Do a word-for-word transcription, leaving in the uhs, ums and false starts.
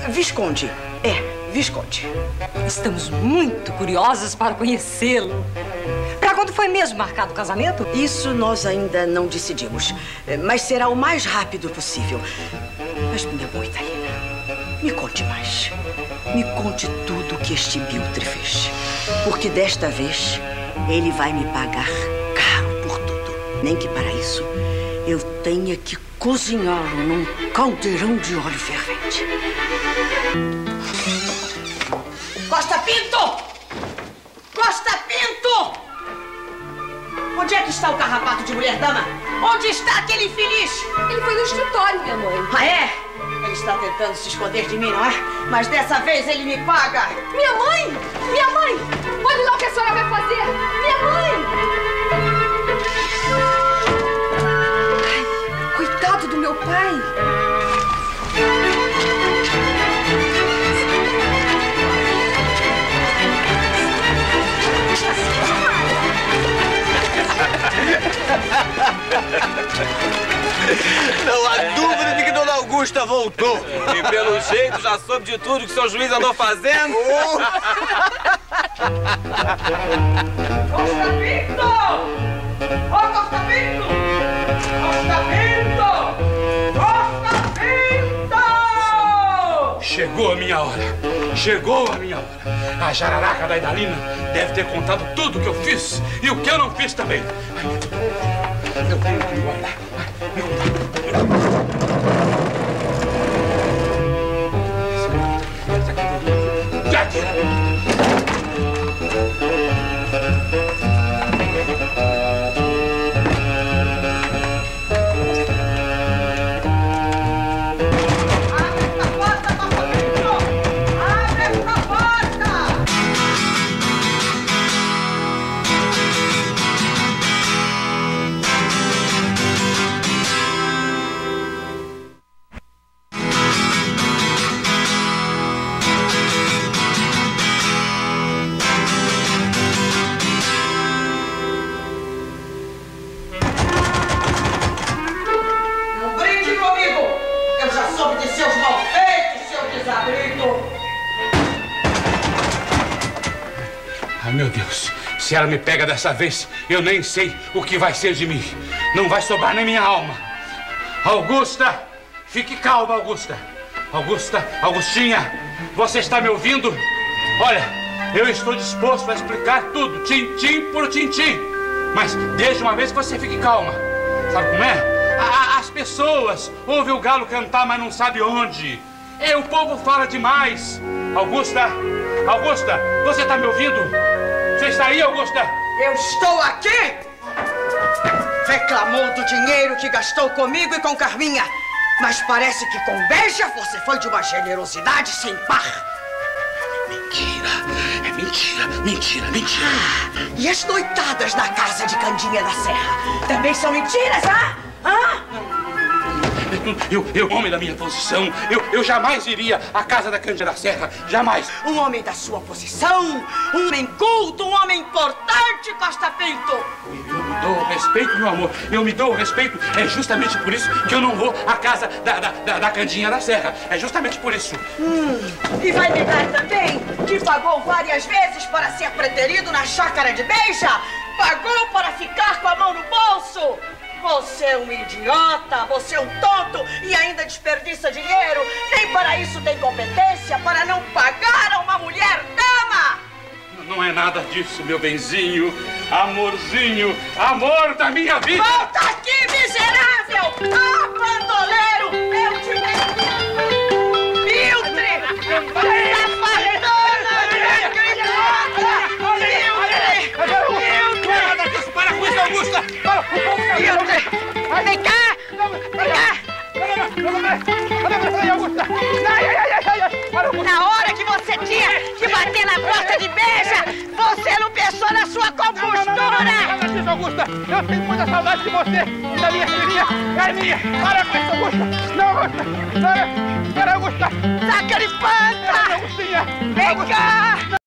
Visconde. É, Visconde. Estamos muito curiosos para conhecê-lo. Para quando foi mesmo marcado o casamento? Isso nós ainda não decidimos, mas será o mais rápido possível. Mas, minha boa Italina, me conte mais. Me conte tudo o que este Biltre fez. Porque desta vez, ele vai me pagar caro por tudo. Nem que para isso, eu tenha que cozinhá-lo num caldeirão de óleo fervente. Costa Pinto! Costa Pinto! Onde é que está o carrapato de mulher-dama? Onde está aquele infeliz? Ele foi no escritório, minha mãe. Ah, é? Ele está tentando se esconder de mim, não é? Mas dessa vez ele me paga. Minha mãe! Minha mãe! Olha lá o que a senhora vai fazer! Minha mãe! Ai, coitado do meu pai! Não há dúvida de que Dona Augusta voltou. E pelo jeito já soube de tudo que o seu juiz andou fazendo. Costa Pinto! Ô, Costa Pinto! Costa Pinto! Costa Pinto! Chegou a minha hora. Chegou a minha hora. A jararaca da Idalina deve ter contado tudo o que eu fiz e o que eu não fiz também. Ai, eu tenho que me guardar. Me guardar. Essa cadeirinha. Já tira. Meu Deus, se ela me pega dessa vez, eu nem sei o que vai ser de mim. Não vai sobrar nem minha alma. Augusta, fique calma, Augusta. Augusta, Augustinha, você está me ouvindo? Olha, eu estou disposto a explicar tudo, tintim por tintim. Mas desde uma vez que você fique calma. Sabe como é? A, as pessoas ouvem o galo cantar, mas não sabe onde. E o povo fala demais. Augusta, Augusta, você está me ouvindo? Você está aí, Augusta? Eu estou aqui! Reclamou do dinheiro que gastou comigo e com Carminha. Mas parece que com Beija você foi de uma generosidade sem par. Mentira, é mentira, mentira, mentira. Ah, e as noitadas na casa de Candinha da Serra também são mentiras, ah? Hã? Eu, eu, homem da minha posição, eu, eu jamais iria à casa da Candinha da Serra, jamais. Um homem da sua posição, um homem culto, um homem importante, Costa Pinto. Eu me dou o respeito, meu amor, eu me dou o respeito. É justamente por isso que eu não vou à casa da, da, da, da Candinha da Serra. É justamente por isso. Hum, e vai negar também que pagou várias vezes para ser preterido na chácara de Beija? Pagou para ficar com a mão no bolso? Você é um idiota, você é um tonto e ainda desperdiça dinheiro. Nem para isso tem competência, para não pagar a uma mulher dama. Não é nada disso, meu benzinho, amorzinho, amor da minha vida. Volta aqui, miserável! Ah, bandoleiro! Eu te... Biltre! Safadona! Nada disso, para com isso, Augusta! Biltre! Vem cá! Vem cá! Na hora que você tinha que bater na porta de Beija, você não pensou na sua compostura! Nada disso, Augusta! Eu tenho muita saudade de você, da minha filhinha, Carminha! Para com isso, Augusta! Não, Augusta! Para, para, Augusta! Saca de panta! Augustinha! Vem cá!